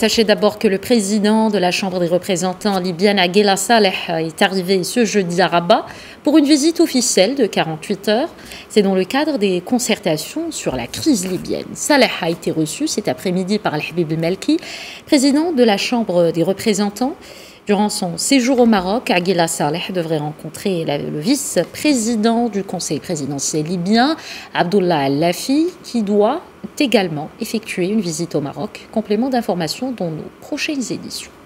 Sachez d'abord que le président de la Chambre des représentants libyenne, Aguila Saleh, est arrivé ce jeudi à Rabat pour une visite officielle de 48 heures. C'est dans le cadre des concertations sur la crise libyenne. Saleh a été reçu cet après-midi par Al-Habib El-Malki, président de la Chambre des représentants. Durant son séjour au Maroc, Aguila Saleh devrait rencontrer le vice-président du Conseil présidentiel libyen, Abdullah Al-Lafi, qui doit également effectuer une visite au Maroc. Complément d'information dans nos prochaines éditions.